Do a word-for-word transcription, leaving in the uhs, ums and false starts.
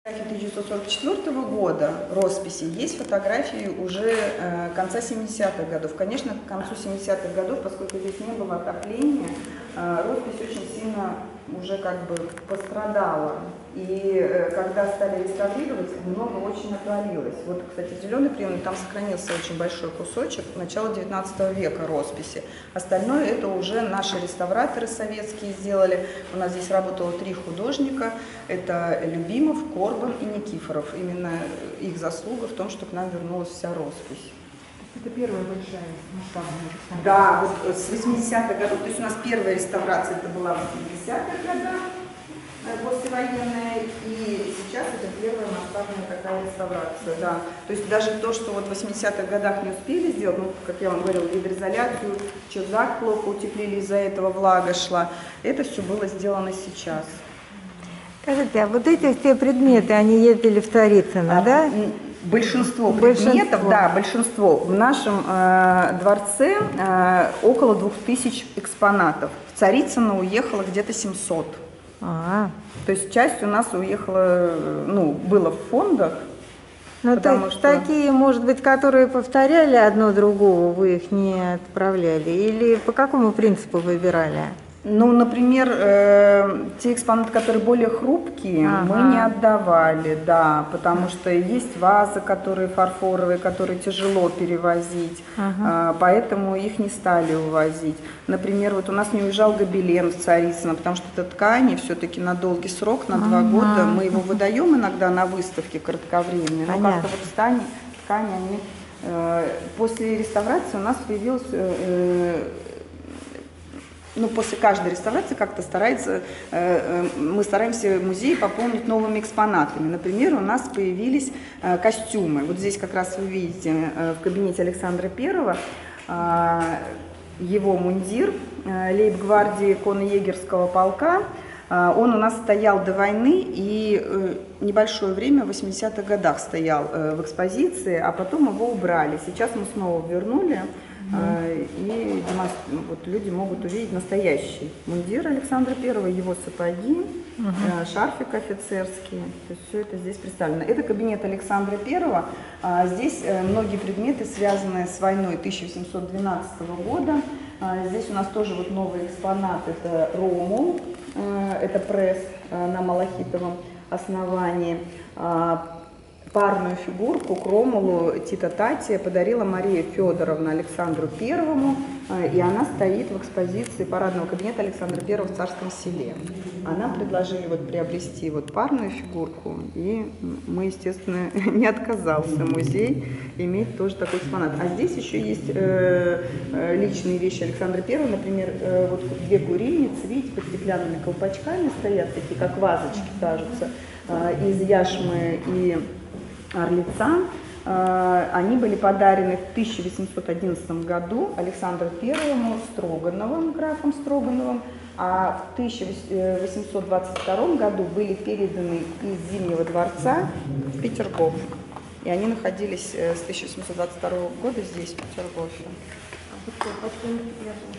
тысяча девятьсот сорок четвёртого года росписи, есть фотографии уже э, конца семидесятых годов. Конечно, к концу семидесятых годов, поскольку здесь не было отопления, э, роспись очень сильно уже как бы пострадала. И э, когда стали реставрировать, много очень отвалилось. Вот, кстати, в зеленой приемной там сохранился очень большой кусочек начала девятнадцатого века росписи. Остальное это уже наши реставраторы советские сделали. У нас здесь работало три художника. Это Любимов, Корбан и Никифоров. Именно их заслуга в том, что к нам вернулась вся роспись. Это первая большая масштабная реставрация. Да, вот с восьмидесятых годов. То есть у нас первая реставрация это была в восьмидесятых годах, послевоенная, и сейчас это первая масштабная такая реставрация, да. То есть даже то, что вот в восьмидесятых годах не успели сделать, ну, как я вам говорила, гидроизоляцию, чердак плохо утеплили, из-за этого влага шла, это все было сделано сейчас. Скажите, а вот эти все предметы, они ездили в Царицыно, а, да? Большинство, большинство предметов, да, большинство. В нашем э, дворце э, около двух тысяч экспонатов. В Царицыно уехало где-то семьсот. А, То есть часть у нас уехала, ну, было в фондах. ну то есть что... такие, может быть, которые повторяли одно другого, вы их не отправляли? Или по какому принципу выбирали? Ну, например, э, те экспонаты, которые более хрупкие, ага. мы не отдавали, да, потому что есть вазы, которые фарфоровые, которые тяжело перевозить, ага. э, поэтому их не стали увозить. Например, вот у нас не уезжал гобелен в Царицыно, потому что это ткани все-таки на долгий срок, на ага. два года. Мы его выдаем иногда на выставке кратковременные, но как-то вот ткани, ткани они... Э, после реставрации у нас появилась... Э, Ну, после каждой реставрации как-то старается, э, мы стараемся музей пополнить новыми экспонатами. Например, у нас появились э, костюмы. Вот здесь как раз вы видите э, в кабинете Александра Первого э, его мундир э, лейб-гвардии конно-егерского полка. Э, он у нас стоял до войны и э, небольшое время, в восьмидесятых годах стоял э, в экспозиции, а потом его убрали. Сейчас мы снова вернули. Uh-huh. И вот, люди могут увидеть настоящий мундир Александра Первого, его сапоги, uh-huh. шарфик офицерский. То есть все это здесь представлено. Это кабинет Александра Первого. Здесь многие предметы, связанные с войной тысяча восемьсот двенадцатого года. Здесь у нас тоже вот новый экспонат. Это Ромул, это пресс на малахитовом основании. Парную фигурку к Ромулу Тита Татия подарила Мария Федоровна Александру Первому, и она стоит в экспозиции парадного кабинета Александра Первого в Царском Селе. Она предложили вот приобрести вот парную фигурку, и мы, естественно, не отказался музей иметь тоже такой экспонат. А здесь еще есть э, личные вещи Александра Первого, например, э, вот две курильницы, видите, под стеклянными колпачками стоят, такие как вазочки кажутся, э, из яшмы и орлица. Они были подарены в тысяча восемьсот одиннадцатом году Александру Первому Строгановым, графом Строгановым, а в тысяча восемьсот двадцать втором году были переданы из Зимнего дворца в Петергоф. И они находились с тысяча восемьсот двадцать второго года здесь, в Петергофе.